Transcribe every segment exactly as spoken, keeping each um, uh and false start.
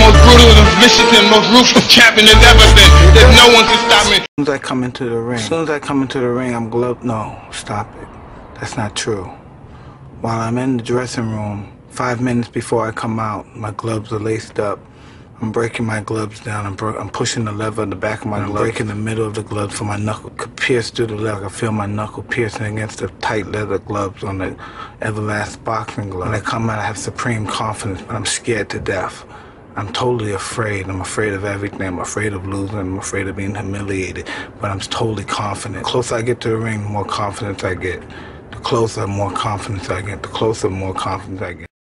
most brutal and vicious and most ruthless champion there's ever been. There's no one to stop me. As soon as I come into the ring, as soon as I come into the ring, I'm gloved. No, stop it. That's not true. While I'm in the dressing room, five minutes before I come out, my gloves are laced up. I'm breaking my gloves down. I'm, I'm pushing the lever in the back of my glove. I'm breaking the middle of the glove so my knuckle could pierce through the leather. I feel my knuckle piercing against the tight leather gloves on the Everlast boxing glove. When I come out, I have supreme confidence, but I'm scared to death. I'm totally afraid. I'm afraid of everything. I'm afraid of losing. I'm afraid of being humiliated. But I'm totally confident. The closer I get to the ring, the more confidence I get. The closer, the more confidence I get. The closer, the more confidence I get.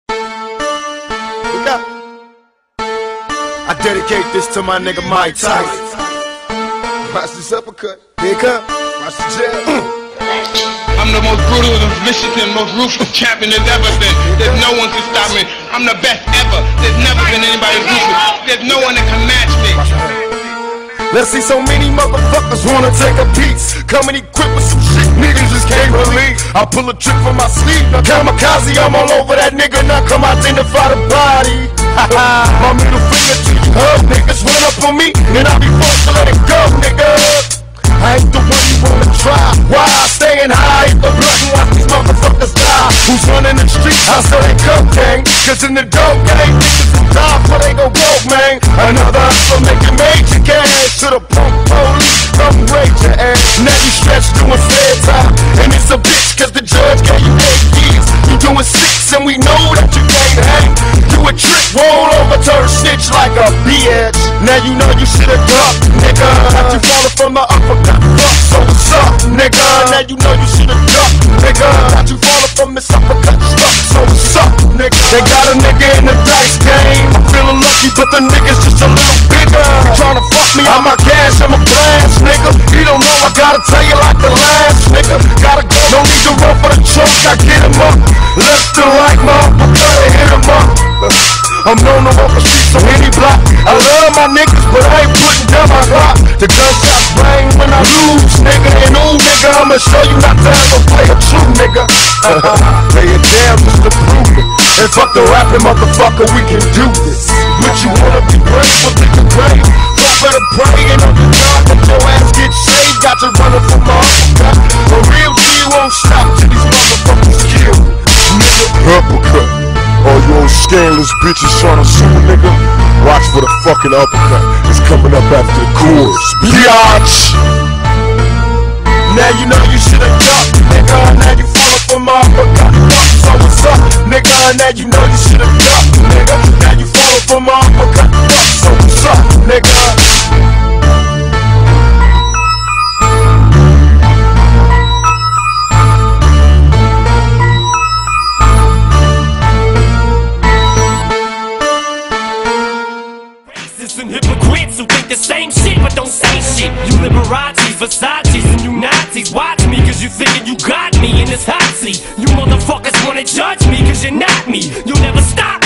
Look up. I dedicate this to my nigga Mike Tyson. Watch this uppercut. Here it come. Watch the jab. I'm the most brutal and vicious and most ruthless champion there's ever been. There's no one to stop me. I'm the best ever. There's never been anybody ruthless. There's no one that can match me. Let's see, so many motherfuckers wanna take a piece. Coming equipped with some shit niggas just can't believe. I pull a trick from my sleeve. Now kamikaze, I'm all over that nigga. Now come identify the body. My middle finger to you hug niggas run up on me, and I be forced to let it go, nigga. I ain't the one you wanna try. Why? Staying high in the blood and watch these motherfuckers die. Who's running the streets? I still ain't cocaine. Cause in the dope game, niggas will die before they go broke, man. Another hustler making major cash. To the punk police, come raise your ass. Now you stretched doing fair time, and it's a bitch cause the judge gave you eight years. You doing six and we know that you can't hang. You a trick, roll over, turn snitch like a bitch. Now you know you should've ducked, nigga. Got you falling from the uppercut. Fuck, so what's up, nigga? Now you know you should've ducked, nigga. Got you falling from this uppercut. Fuck, so what's up, nigga? They got a nigga in the dice game. I'm feeling lucky, but the nigga's just a little bigger. Tryna fuck me, I'm a cash, I'm a blast, nigga. You don't know, I gotta tell you like the last, nigga. Gotta go, no need to run for the choke, I get him up. Left to right, mom, I gotta hit him up. I'm known to walk the streets on any block. I love my niggas, but I ain't putting down my rock. The gunshots bang when I lose, nigga. And ooh, nigga, I'ma show you not to ever play a true nigga. Lay it down just to prove it. And fuck the rapping, motherfucker, we can do this. But you wanna be brave, well think the grave. Fuck better praying on the God that your ass get saved. Got you running from my uppercut. A real G won't stop till these motherfuckers kill. Nigga, uppercut. All you old scandalous bitches tryna sue a nigga, watch for the fucking uppercut. It's coming up after the chorus, biatch. Now you know you should've ducked, nigga. Now you falling for my uppercut. Fuck, so what's up, nigga? Now you know you should've ducked, nigga. Now you falling for my uppercut. Fuck, so what's up, nigga? And hypocrites who think the same shit but don't say shit. You Liberatis, Versace's, and you Nazis. Watch me cause you thinking you got me in this hot seat. You motherfuckers wanna judge me cause you're not me. You'll never stop